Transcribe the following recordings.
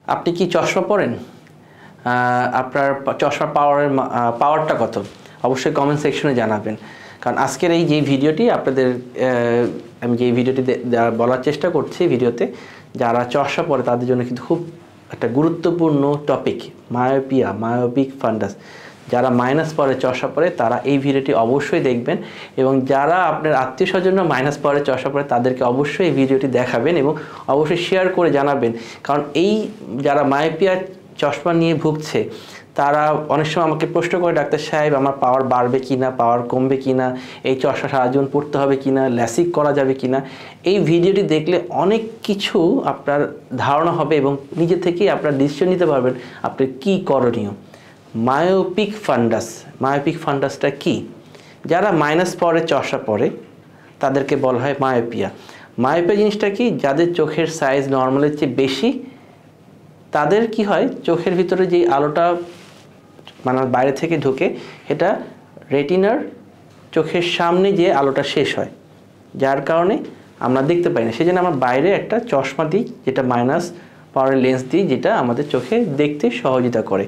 আপনি কি চশমা পরেন? আপনার চশমা পাওয়ারটা কত? অবশ্যই কমেন্ট সেকশনে জানাবেন। কারণ আজকের এই যে ভিডিওটি আপনাদের আমি যে ভিডিওটি বলার চেষ্টা করছি ভিডিওতে, যারা চশমা পরে তাদের জন্য কিন্তু খুব একটা গুরুত্বপূর্ণ টপিক, মায়োপিক ফান্ডাস। যারা মাইনাস পরে চশমা পরে তারা এই ভিডিওটি অবশ্যই দেখবেন, এবং যারা আপনার আত্মীয় স্বজনরা মাইনাস পরে চশমা পরে তাদেরকে অবশ্যই এই ভিডিওটি দেখাবেন এবং অবশ্যই শেয়ার করে জানাবেন। কারণ এই যারা মায়োপিয়া চশমা নিয়ে ভুগছে তারা অনেক সময় আমাকে প্রশ্ন করে, ডাক্তার সাহেব আমার পাওয়ার বাড়বে কি না, পাওয়ার কমবে কি না, এই চশমা সারা জীবন পড়তে হবে কি না, ল্যাসিক করা যাবে কি না। এই ভিডিওটি দেখলে অনেক কিছু আপনার ধারণা হবে এবং নিজে থেকেই আপনার ডিসিশন নিতে পারবেন আপনার কী করণীয়। মায়োপিক ফান্ডাসটা কি? যারা মাইনাস পাওয়ারে চশমা পরে তাদেরকে বলা হয় মায়োপিয়া জিনিসটা কি? যাদের চোখের সাইজ নর্মালের চেয়ে বেশি, তাদের কি হয়, চোখের ভিতরে যে আলোটা মানে বাইরে থেকে ঢুকে, এটা রেটিনার চোখের সামনে যে আলোটা শেষ হয়, যার কারণে আমরা দেখতে পাই না। সেই জন্য আমরা বাইরে একটা চশমা দিই, যেটা মাইনাস পাওয়ারের লেন্স দিই, যেটা আমাদের চোখে দেখতে সহযোগিতা করে।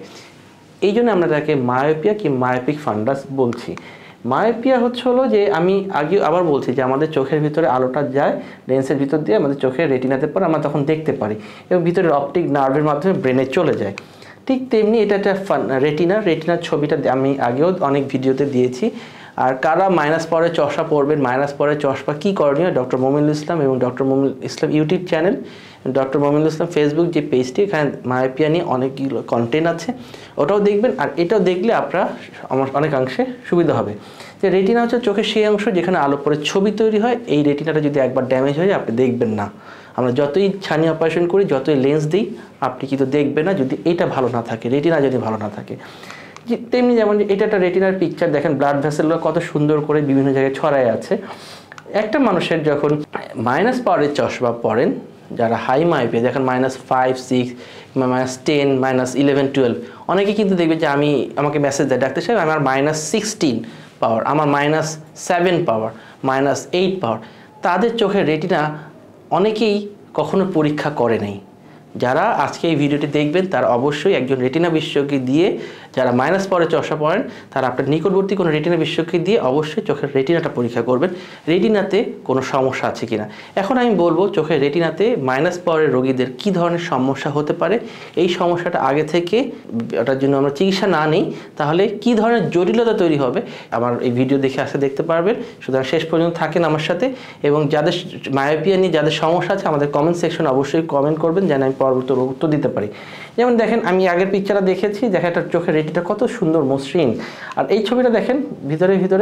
এই জন্য আমরা তাকে মায়োপিয়া কি মায়োপিক ফান্ডাস বলছি। মায়োপিয়া হলো যে আমি আবার বলছি যে আমাদের চোখের ভিতরে আলোটা যায় লেন্সের ভিতর দিয়ে আমাদের চোখের রেটিনাতে পরে আমরা তখন দেখতে পারি, এবং ভিতরের অপটিক নার্ভের মাধ্যমে ব্রেনে চলে যায়। ঠিক তেমনি এটা একটা রেটিনার ছবিটা আমি আগেও অনেক ভিডিওতে দিয়েছি। আর কারা মাইনাস পরে চশমা পরবেন, মাইনাস পরে চশমা কী করণীয়, ডক্টর মোমিনুল ইসলাম এবং doctor Mominul Islam YouTube channel, doctor Mominul Islam Facebook যে পেজটি, এখানে মায়োপিয়া নিয়ে অনেকগুলো কন্টেন্ট আছে, ওটাও দেখবেন। আর এটাও দেখলে আপনার অনেকাংশে সুবিধা হবে। যে রেটিনা হচ্ছে চোখের সেই অংশ যেখানে আলো পরে ছবি তৈরি হয়। এই রেটিনাটা যদি একবার ড্যামেজ হয়ে যায় আপনি দেখবেন না। আমরা যতই ছানি অপারেশন করি, যতই লেন্স দিই, আপনি কিন্তু দেখবেন না যদি এটা ভালো না থাকে, রেটিনা যদি ভালো না থাকে। তেমনি যেমন এটা একটা রেটিনার পিকচার, দেখেন ব্লাড ভেসেলগুলো কত সুন্দর করে বিভিন্ন জায়গায় ছড়ায় আছে। একটা মানুষের যখন মাইনাস পাওয়ারের চশমা পরেন, যারা হাই মায়োপিয়া, দেখেন -5, 6, -10, -11, 12, অনেকে কিন্তু দেখবে যে আমাকে মেসেজ দেয়, ডাক্তার সাহেব আমার -16 পাওয়ার, আমার -7 পাওয়ার, -8 পাওয়ার। তাদের চোখের রেটিনা অনেকেই কখনো পরীক্ষা করে নাই। যারা আজকে এই ভিডিওটি দেখবেন তারা অবশ্যই একজন রেটিনা বিশেষজ্ঞ দিয়ে, যারা মাইনাস পরে চশমা পড়েন তারা আপনার নিকটবর্তী কোনো রেটিনা বিশেষজ্ঞ দিয়ে অবশ্যই চোখের রেটিনাটা পরীক্ষা করবেন, রেটিনাতে কোনো সমস্যা আছে কিনা। এখন আমি বলবো চোখের রেটিনাতে মাইনাস পাওয়ারের রোগীদের কী ধরনের সমস্যা হতে পারে। এই সমস্যাটা আগে থেকে ওটার জন্য আমরা চিকিৎসা না নিই তাহলে কী ধরনের জটিলতা তৈরি হবে, আমার এই ভিডিও দেখে আসলে দেখতে পারবেন। সুতরাং শেষ পর্যন্ত থাকেন আমার সাথে, এবং যাদের মায়োপিয়া নিয়ে যাদের সমস্যা আছে আমাদের কমেন্ট সেকশনে অবশ্যই কমেন্ট করবেন, যেন আমি পরবর্তী উত্তর দিতে পারি। যেমন দেখেন আমি আগের পিকচারটা দেখেছি, দেখেন একটা চোখের রেটিনা কত সুন্দর মসৃণ, আর এই ছবিটা দেখেন ভিতরে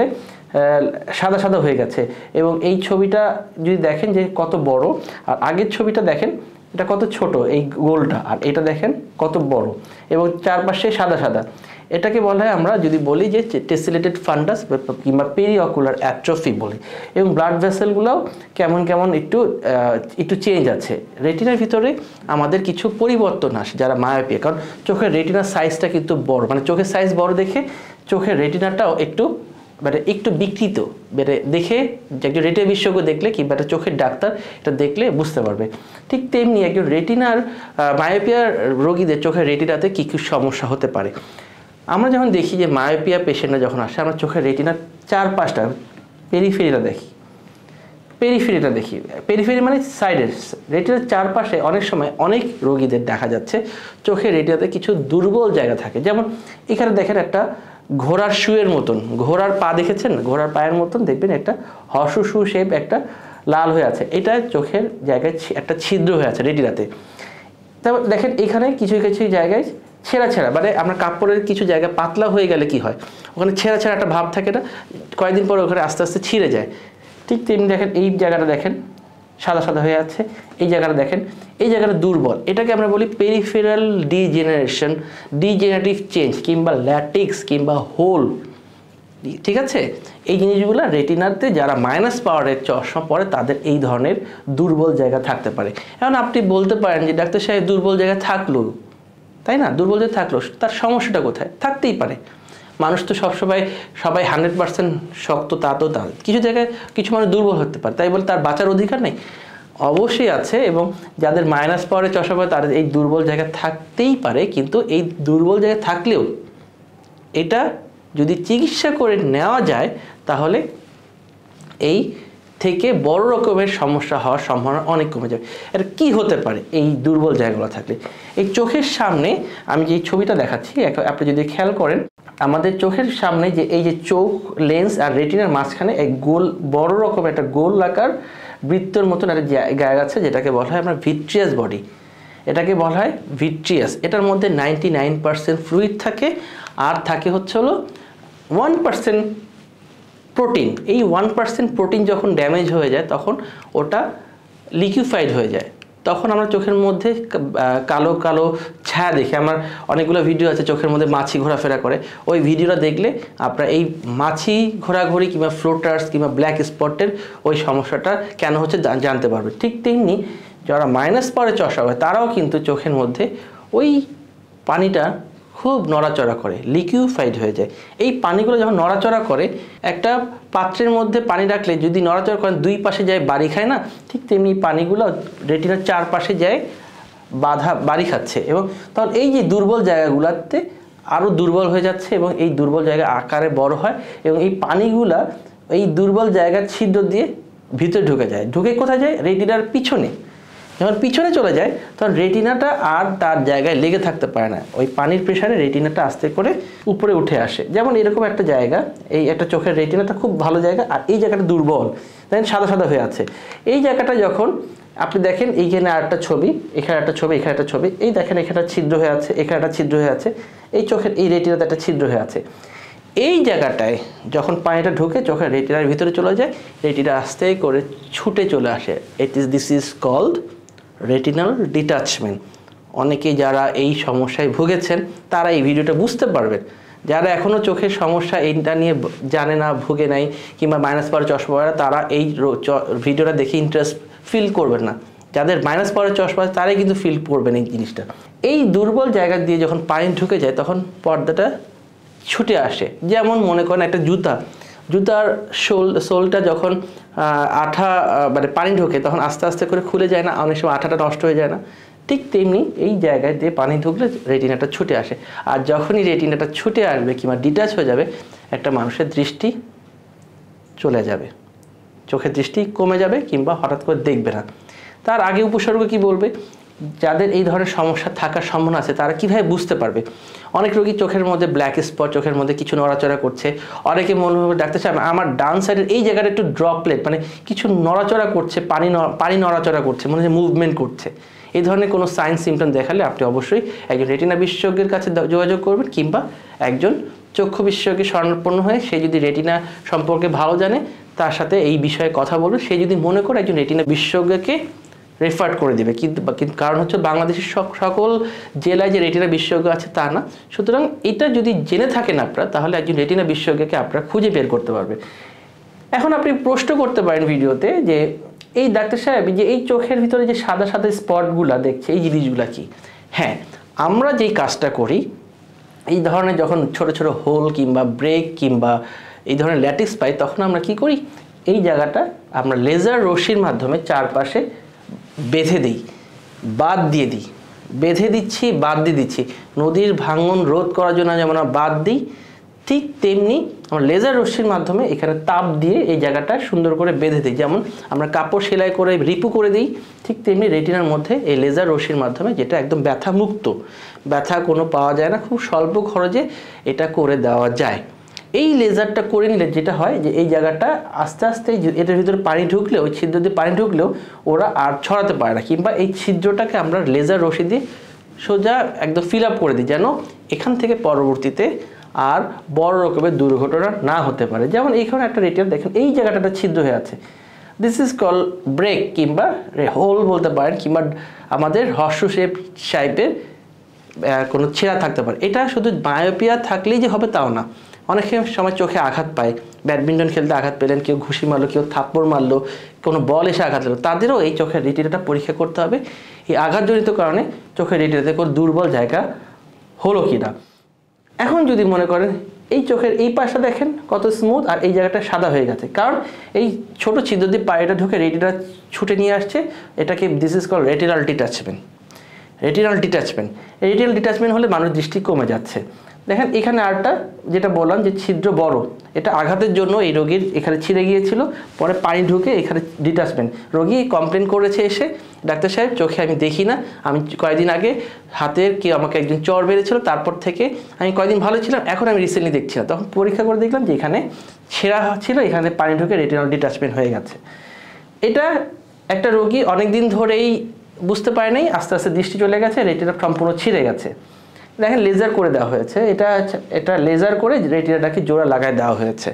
সাদা সাদা হয়ে গেছে, এবং এই ছবিটা যদি দেখেন যে কত বড়, আর আগের ছবিটা দেখেন এটা কত ছোট এই গোলটা, আর এটা দেখেন কত বড় এবং চারপাশে সাদা সাদা। এটাকে বলা হয়, আমরা যদি বলি যে টেসিলেটেড ফান্ডাস কিংবা পেরিঅকুলার অ্যাট্রফি বলি, এবং ব্লাড ভেসেলগুলোও কেমন একটু চেঞ্জ আছে। রেটিনার ভিতরে আমাদের কিছু পরিবর্তন আসে যারা মায়োপিয়া, কারণ চোখের রেটিনার সাইজটা কিন্তু বড়, মানে চোখের সাইজ বড় দেখে চোখের রেটিনাটাও একটু বিকৃত দেখে একজন রেটিনা বিশেষজ্ঞ দেখলে কিংবা একটা চোখের ডাক্তার এটা দেখলে বুঝতে পারবে। ঠিক তেমনি একজন রেটিনার মায়োপিয়ার রোগীদের চোখের রেটিনাতে কী কী সমস্যা হতে পারে। আমরা যখন দেখি যে মায়োপিয়া পেশেন্টরা যখন আসে, আমরা চোখের রেটিনার চারপাশটা পেরিফেরিটা দেখি, পেরিফেরি মানে সাইডের রেটিনার চারপাশে অনেক সময় অনেক রোগীদের দেখা যাচ্ছে চোখের রেটিনাতে কিছু দুর্বল জায়গা থাকে। যেমন এখানে দেখেন একটা ঘোড়ার শুয়ের মতন, ঘোড়ার পা দেখেছেন, ঘোড়ার পায়ের মতন দেখবেন একটা হর্ষশু শেপ একটা লাল হয়ে আছে, এটা চোখের জায়গায় একটা ছিদ্র হয়ে আছে রেটিনাতে। তারপর দেখেন এখানে কিছু জায়গায় ছেঁড়া, মানে আমরা কাপড়ের কিছু জায়গা পাতলা হয়ে গেলে কি হয়, ওখানে ছেঁড়া একটা ভাব থাকে না, কয়েকদিন পরে ওখানে আস্তে আস্তে ছিঁড়ে যায়। ঠিক তেমনি দেখেন এই জায়গাটা দেখেন সাদা হয়ে আছে, এই জায়গাটা দেখেন, এই জায়গাটা দুর্বল, এটাকে আমরা বলি পেরিফেরাল ডিজেনারেটিভ চেঞ্জ কিংবা ল্যাটিক্স কিংবা হোল। ঠিক আছে, এই জিনিসগুলো রেটিনাতে যারা মাইনাস পাওয়ারের চশমা পরে তাদের এই ধরনের দুর্বল জায়গা থাকতে পারে। এখন আপনি বলতে পারেন যে ডাক্তার সাহেব দুর্বল জায়গা থাকলো, তাই না, দুর্বল জায়গা থাকলো তার সমস্যাটা কোথায়? থাকতেই পারে, মানুষ তো সবাই 100% শক্ত, তা কিছু জায়গায় কিছু মানুষ দুর্বল হতে পারে, তাই বলে তার বাঁচার অধিকার নেই। অবশ্যই আছে, এবং যাদের মাইনাস পাওয়ারের চশমা পায় তাদের এই দুর্বল জায়গা থাকতেই পারে, কিন্তু এই দুর্বল জায়গা থাকলেও এটা যদি চিকিৎসা করে নেওয়া যায় তাহলে এই থেকে বড় রকমের সমস্যা হওয়ার সম্ভাবনা অনেক কমে যাবে। এটা কি হতে পারে এই দুর্বল জায়গাগুলো থাকলে? এই চোখের সামনে আমি যে ছবিটা দেখাচ্ছি, আপনি যদি খেয়াল করেন, আমাদের চোখের সামনে যে এই যে চোখ, লেন্স আর রেটিনার মাঝখানে এক গোল বড় রকম একটা গোল আকার বৃত্তর মতন একটা জায়গা আছে, যেটাকে বলা হয় আমরা ভিট্রিয়াস বডি। এটাকে বলা হয় ভিট্রিয়াস। এটার মধ্যে 99% ফ্লুইড থাকে, আর থাকে হচ্ছে হলো 1% প্রোটিন। এই 1% প্রোটিন যখন ড্যামেজ হয়ে যায় তখন ওটা লিকুইফাইড হয়ে যায়, তখন আমরা চোখের মধ্যে কালো কালো ছায়া দেখি। আমার অনেকগুলো ভিডিও আছে চোখের মধ্যে মাছি ঘোরাফেরা করে, ওই ভিডিওটা দেখলে আপনারা এই মাছি ঘোরাঘুরি কিংবা ফ্লোটার্স কিংবা ব্ল্যাক স্পটের ওই সমস্যাটা কেন হচ্ছে জানতে পারবে। ঠিক তেমনি যারা মাইনাস পাওয়ারে চশমা হয় তারাও কিন্তু চোখের মধ্যে ওই পানিটা খুব নড়াচড়া করে, লিকুইফাইড হয়ে যায়। এই পানিগুলো যখন নড়াচড়া করে, একটা পাত্রের মধ্যে পানি রাখলে যদি নড়াচড়া করেন দুই পাশে যায় বাড়ি খায় না, ঠিক তেমনি পানিগুলো রেটিনার চারপাশে যায় বাড়ি খাচ্ছে, এবং তখন এই যে দুর্বল জায়গাগুলোতে আরও দুর্বল হয়ে যাচ্ছে, এবং এই দুর্বল জায়গা আকারে বড় হয়, এবং এই পানিগুলা এই দুর্বল জায়গার ছিদ্র দিয়ে ভিতরে ঢুকে যায়। ঢুকে কোথায় যায়? রেটিনার পিছনে। যখন পিছনে চলে যায় তখন রেটিনাটা আর তার জায়গায় লেগে থাকতে পারে না, ওই পানির প্রেসারে রেটিনাটা আস্তে করে উপরে উঠে আসে। যেমন এরকম একটা জায়গা, এই একটা চোখের রেটিনাটা খুব ভালো জায়গা, আর এই জায়গাটা দুর্বল, দেখেন সাদা সাদা হয়ে আছে। এই জায়গাটা যখন আপনি দেখেন, এইখানে আরেকটা ছবি, এখানে একটা ছবি, এখানে একটা ছবি, এই দেখেন এখানে ছিদ্র হয়ে আছে, এখানে একটা ছিদ্র হয়ে আছে, এই চোখের এই রেটিনাতে একটা ছিদ্র হয়ে আছে। এই জায়গাটায় যখন পানিটা ঢুকে চোখের রেটিনার ভিতরে চলে যায়, রেটিনা আস্তে করে ছুটে চলে আসে। This is called retinal detachment. অনেকে যারা এই সমস্যায় ভুগেছেন তারা এই ভিডিওটা বুঝতে পারবেন। যারা এখনও চোখের সমস্যা এইটা নিয়ে জানে না, ভুগে নাই, কিংবা মাইনাস পাওয়ারের চশমা পরে, তারা এই ভিডিওটা দেখে ইন্টারেস্ট ফিল করবেন না। যাদের মাইনাস পাওয়ারের চশমা তারাই কিন্তু ফিল করবেন এই জিনিসটা। এই দুর্বল জায়গা দিয়ে যখন পানি ঢুকে যায় তখন পর্দাটা ছুটে আসে। যেমন মনে করেন একটা জুতার সোলটা যখন আঠা মানে পানি ঢোকে তখন আস্তে আস্তে করে খুলে যায় না, অনেক সময় আঠাটা নষ্ট হয়ে যায় না, ঠিক তেমনি এই জায়গায় দিয়ে পানি ঢুকলে রেটিনাটা ছুটে আসে। আর যখনই রেটিনাটা ছুটে আসবে কিংবা ডিটাচ হয়ে যাবে, একটা মানুষের দৃষ্টি চলে যাবে, চোখের দৃষ্টি কমে যাবে কিংবা হঠাৎ করে দেখবে না। তার আগে উপসর্গ কি বলবে? যাদের এই ধরনের সমস্যা থাকার সম্ভাবনা আছে তারা কীভাবে বুঝতে পারবে? অনেক রোগী চোখের মধ্যে ব্ল্যাক স্পট, চোখের মধ্যে কিছু নড়াচড়া করছে, অনেকে মনে হবে ডাক্তার সাহেব আমার ডান সাইডের এই জায়গাটা একটু ড্রপলেট, মানে কিছু নড়াচড়া করছে, পানি নড়াচড়া করছে, মনে হচ্ছে মুভমেন্ট করছে। এই ধরনের কোনো সাইন সিমটম দেখালে আপনি অবশ্যই একজন রেটিনা বিশেষজ্ঞের কাছে যোগাযোগ করবেন, কিংবা একজন চক্ষু বিশেষজ্ঞের শরণাপন্ন হয়ে সে যদি রেটিনা সম্পর্কে ভালো জানে তার সাথে এই বিষয়ে কথা বলবে। সে যদি মনে করে একজন রেটিনা বিশেষজ্ঞকে রেফার করে দেবে, কিন্তু কারণ হচ্ছে বাংলাদেশের সকল জেলায় যে রেটিনা বিশেষজ্ঞ আছে তা না। সুতরাং এটা যদি জেনে থাকেন আপনারা, তাহলে একজন রেটিনা বিশেষজ্ঞকে আপনারা খুঁজে বের করতে পারবেন। এখন আপনি প্রশ্ন করতে পারেন ভিডিওতে যে এই ডাক্তার সাহেব যে এই চোখের ভিতরে যে সাদা সাদা স্পটগুলা দেখছে, এই জিনিসগুলা কি? হ্যাঁ, আমরা যেই কাজটা করি, এই ধরনের যখন ছোট ছোট হোল কিংবা ব্রেক কিংবা এই ধরনের ল্যাটিক্স পাই, তখন আমরা কি করি? এই জায়গাটা আমরা লেজার রশ্মির মাধ্যমে চারপাশে বেঁধে দিই, বাদ দিয়ে দিই, বেঁধে দিচ্ছি, বাদ দিয়ে দিচ্ছি। নদীর ভাঙন রোধ করার জন্য যেমন আমরা বাদ দিই, ঠিক তেমনি আমরা লেজার রশ্মির মাধ্যমে এখানে তাপ দিয়ে এই জায়গাটা সুন্দর করে বেঁধে দিই। যেমন আমরা কাপড় সেলাই করে রিপু করে দিই, ঠিক তেমনি রেটিনার মধ্যে এই লেজার রশ্মির মাধ্যমে, যেটা একদম ব্যথা মুক্ত, ব্যথা কোনো পাওয়া যায় না, খুব স্বল্প খরচে এটা করে দেওয়া যায়। এই লেজারটা করে নিলে যেটা হয় যে এই জায়গাটা আস্তে আস্তে এটার ভিতরে পানি ঢুকলেও, ওই ছিদ্র দিয়ে পানি ঢুকলেও ওরা আর ছড়াতে পারে না, কিংবা এই ছিদ্রটাকে আমরা লেজার রশ্মি দিয়ে সোজা একদম ফিল আপ করে দিই, যেন এখান থেকে পরবর্তীতে আর বড় রকমের দুর্ঘটনা না হতে পারে। যেমন এইখানে একটা রেটিনা দেখেন, এই জায়গাটা একটা ছিদ্র হয়ে আছে, দিস ইজ কল ব্রেক কিংবা হোল বলতে পারেন, কিংবা আমাদের হর্ষ শেপের কোনো ছেঁড়া থাকতে পারে। এটা শুধু মায়োপিয়া থাকলেই যে হবে তাও না, অনেক সময় চোখে আঘাত পায়, ব্যাডমিন্টন খেলতে আঘাত পেলেন, কেউ ঘুষি মারলো, কেউ থাপ্পড় মারলো, কোনো বল এসে আঘাত পেলো, তাদেরও এই চোখের রেটিনাটা পরীক্ষা করতে হবে এই আঘাতজনিত কারণে চোখের রেটিনাতে কোনো দুর্বল জায়গা হলো কি না। এখন যদি মনে করেন এই চোখের এই পাশটা দেখেন কত স্মুথ, আর এই জায়গাটা সাদা হয়ে গেছে, কারণ এই ছোট ছিদ্র দিয়ে পায়টা ঢুকে রেটিনা ছুটে নিয়ে আসছে। এটাকে this is call retinal detachment. Retinal detachment হলে মানুষ দৃষ্টি কমে যাচ্ছে। দেখেন এখানে আরটা যেটা বললাম যে ছিদ্র বড়, এটা আঘাতের জন্য এই রোগীর এখানে ছিঁড়ে গিয়েছিল, পরে পানি ঢুকে এখানে ডিটাচমেন্ট। রোগী কমপ্লেন করেছে এসে, ডাক্তার সাহেব চোখে আমি দেখি না, আমি কয়েকদিন আগে হাতের কি আমাকে একদিন চর বেড়েছিল, তারপর থেকে আমি কয়েকদিন ভালো ছিলাম, এখন আমি রিসেন্টলি দেখছি না। তখন পরীক্ষা করে দেখলাম যে এখানে ছেঁড়া ছিল, এখানে পানি ঢুকে রেটিনাল ডিটাচমেন্ট হয়ে গেছে। এটা একটা রোগী অনেক দিন ধরেই বুঝতে পারে নাই, আস্তে আস্তে দৃষ্টি চলে গেছে, রেটিনা সম্পূর্ণ ছিঁড়ে গেছে। দেখেন লেজার করে দেওয়া হয়েছে, এটা লেজার করে রেটিনাটাকে জোড়া লাগায় দেওয়া হয়েছে।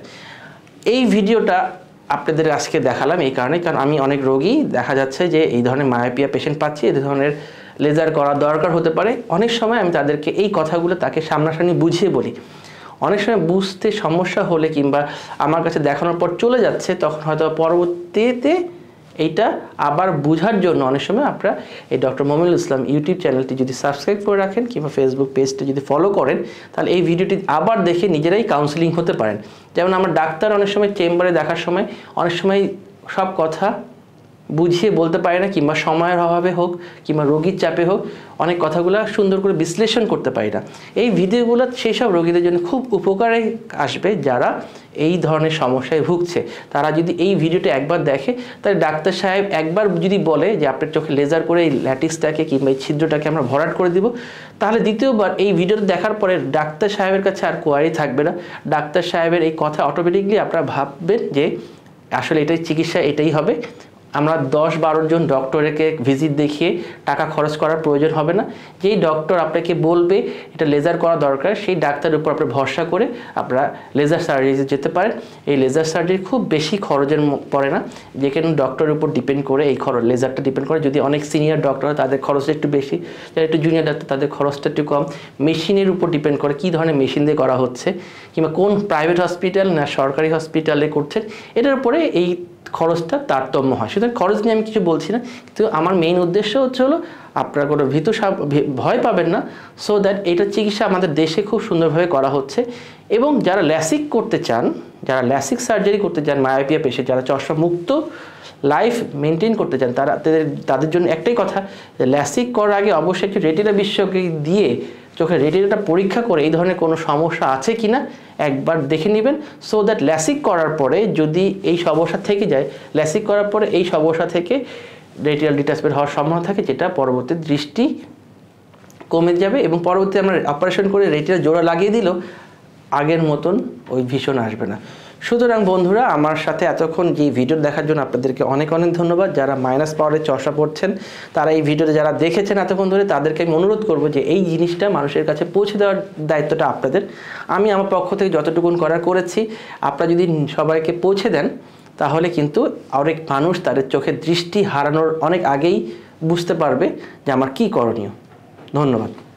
এই ভিডিওটা আপনাদের আজকে দেখালাম এই কারণে, কারণ আমি অনেক রোগী দেখা যাচ্ছে যে এই ধরনের মায়োপিয়া পেশেন্ট পাচ্ছি, এই ধরনের লেজার করা দরকার হতে পারে। অনেক সময় আমি তাদেরকে এই কথাগুলো তাকে সামনাসামনি বুঝিয়ে বলি। অনেক সময় বুঝতে সমস্যা হলে কিংবা আমার কাছে দেখানোর পর চলে যাচ্ছে, তখন হয়তো পরবর্তীতে এইটা আবার বোঝার জন্য অনেক সময় আপনারা এই ডক্টর মমিনুল ইসলাম ইউটিউব চ্যানেলটি যদি সাবস্ক্রাইব করে রাখেন কিংবা ফেসবুক পেজটি যদি ফলো করেন, তাহলে এই ভিডিওটি আবার দেখে নিজেরাই কাউন্সিলিং হতে পারেন। যেমন আমার ডাক্তার অনেক সময় চেম্বারে দেখার সময় অনেক সময় সব কথা বুঝিয়ে বলতে পারে না, কিংবা সময়ের অভাবে হোক কিংবা রোগীর চাপে হোক, অনেক কথাগুলো সুন্দর করে বিশ্লেষণ করতে পারি না। এই ভিডিওগুলো সেই সব রোগীদের জন্য খুব উপকারে আসবে যারা এই ধরনের সমস্যায় ভুগছে। তারা যদি এই ভিডিওটা একবার দেখে, তাহলে ডাক্তার সাহেব একবার যদি বলে যে আপনার চোখে লেজার করে এই ল্যাটিক্সটাকে কিংবা এই ছিদ্রটাকে আমরা ভরাট করে দিব, তাহলে দ্বিতীয়বার এই ভিডিওটা দেখার পরে ডাক্তার সাহেবের কাছে আর কোয়ারি থাকবে না। ডাক্তার সাহেবের এই কথা অটোমেটিকলি আপনারা ভাববেন যে আসলে এটাই চিকিৎসা, এটাই হবে। আমরা 10-12 জন ডক্টরকে ভিজিট দেখিয়ে টাকা খরচ করার প্রয়োজন হবে না। যেই ডক্টর আপনাকে বলবে এটা লেজার করা দরকার, সেই ডাক্তারের উপর আপনার ভরসা করে আপনারা লেজার সার্জারিতে যেতে পারেন। এই লেজার সার্জারি খুব বেশি খরচের পড়ে না, যে কোনো ডক্টরের উপর ডিপেন্ড করে এই লেজারটা ডিপেন্ড করে। যদি অনেক সিনিয়র ডক্টর হয় তাদের খরচটা একটু বেশি, যারা একটু জুনিয়র ডাক্তার তাদের খরচটা একটু কম। মেশিনের উপর ডিপেন্ড করে কী ধরনের মেশিন দিয়ে করা হচ্ছে, কিংবা কোন প্রাইভেট হসপিটাল না সরকারি হসপিটালে করছেন, এটার উপরে এই খরচটা তারতম্য হয়। সুতরাং খরচ নিয়ে আমি কিছু বলছি না, কিন্তু আমার মেইন উদ্দেশ্য হলো আপনারা কোনো ভয় পাবেন না, সো দ্যাট এইটা চিকিৎসা আমাদের দেশে খুব সুন্দরভাবে করা হচ্ছে। এবং যারা ল্যাসিক করতে চান, যারা ল্যাসিক সার্জারি করতে চান, মায়োপিয়া পেশেন্ট যারা চশমা মুক্ত লাইফ মেনটেন করতে চান, তাদের জন্য একটাই কথা, যে ল্যাসিক করার আগে অবশ্যই একটি রেটিনা বিশেষজ্ঞ দিয়ে চোখের রেটিনাটা পরীক্ষা করে এই ধরনের কোনো সমস্যা আছে কি না একবার দেখে নেবেন, সো দ্যাট ল্যাসিক করার পরে যদি এই সমস্যা থেকে যায়, ল্যাসিক করার পরে এই সমস্যা থেকে রেটিনাল ডিটাচমেন্ট হওয়ার সম্ভাবনা থাকে, যেটা পরবর্তী দৃষ্টি কমে যাবে এবং পরবর্তী আমরা অপারেশন করে রেটিনা জোড়া লাগিয়ে দিলেও আগের মতন ওই ভীষণ আসবে না। সুতরাং বন্ধুরা, আমার সাথে এতক্ষণ যে ভিডিও দেখার জন্য আপনাদেরকে অনেক অনেক ধন্যবাদ। যারা মাইনাস পাওয়ারের চশমা পড়ছেন, তারা এই ভিডিওতে যারা দেখেছেন এতক্ষণ ধরে, তাদেরকে আমি অনুরোধ করব যে এই জিনিসটা মানুষের কাছে পৌঁছে দেওয়ার দায়িত্বটা আপনাদের। আমি আমার পক্ষ থেকে যতটুকুন করার করেছি, আপনারা যদি সবাইকে পৌঁছে দেন, তাহলে কিন্তু অনেক মানুষ তাদের চোখের দৃষ্টি হারানোর অনেক আগেই বুঝতে পারবে যে আমার কী করণীয়। ধন্যবাদ।